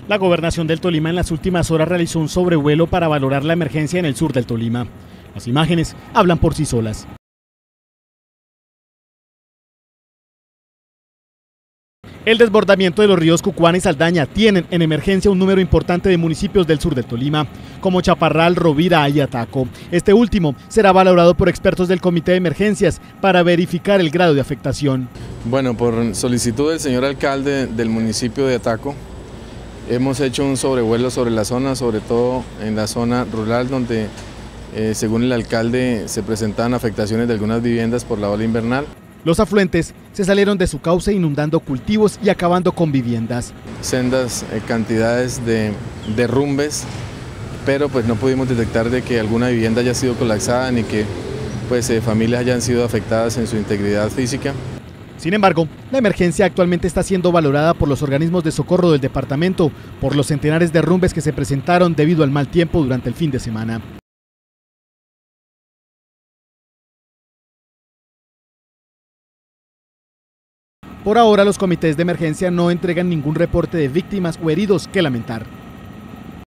La Gobernación del Tolima en las últimas horas realizó un sobrevuelo para valorar la emergencia en el sur del Tolima. Las imágenes hablan por sí solas. El desbordamiento de los ríos Cucuana y Saldaña tienen en emergencia un número importante de municipios del sur del Tolima, como Chaparral, Rovira y Ataco. Este último será valorado por expertos del Comité de Emergencias para verificar el grado de afectación. Bueno, por solicitud del señor alcalde del municipio de Ataco, hemos hecho un sobrevuelo sobre la zona, sobre todo en la zona rural, donde según el alcalde se presentaban afectaciones de algunas viviendas por la ola invernal. Los afluentes se salieron de su cauce inundando cultivos y acabando con viviendas. Sendas cantidades de derrumbes, pero pues no pudimos detectar de que alguna vivienda haya sido colapsada ni que pues familias hayan sido afectadas en su integridad física. Sin embargo, la emergencia actualmente está siendo valorada por los organismos de socorro del departamento por los centenares de derrumbes que se presentaron debido al mal tiempo durante el fin de semana. Por ahora, los comités de emergencia no entregan ningún reporte de víctimas o heridos que lamentar.